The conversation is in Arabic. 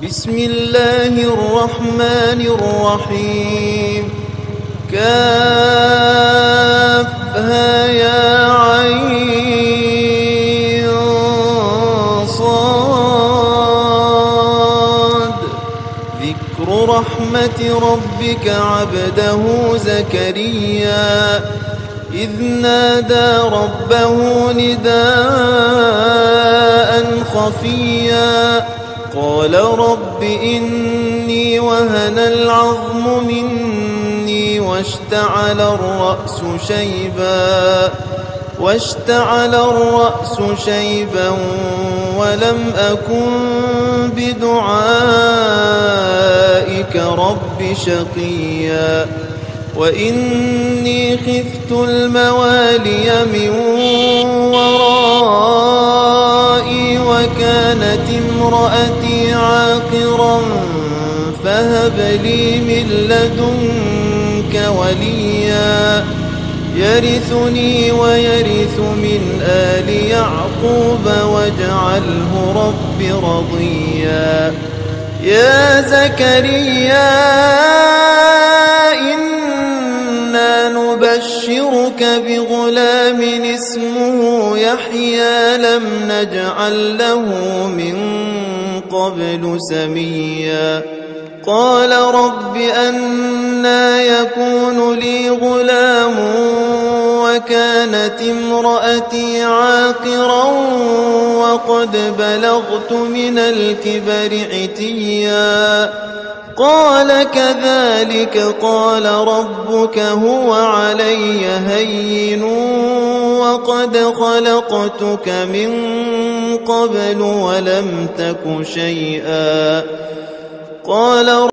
بسم الله الرحمن الرحيم كافها يا عين صاد ذكر رحمة ربك عبده زكريا إذ نادى ربه نداء خفيا قال رب إني وهن العظم مني واشتعل الرأس شيبا ولم أكن بدعائك رب شقيا وإني خفت الموالي من ورائي وكانت امرأتي عاقرا فهب لي من لدنك وليا يرثني ويرث من آل يعقوب واجعله رب رضيا يا زكريا إنا نبشرك بغلام اسمه يحيى لم نجعل له من قبل سميا قال رب أنى يكون لي غلام وكانت امرأتي عاقرا وقد بلغت من الكبر عتيا قال كذلك قال ربك هو علي هين وقد خلقتك من قبل ولم تك شيئا قال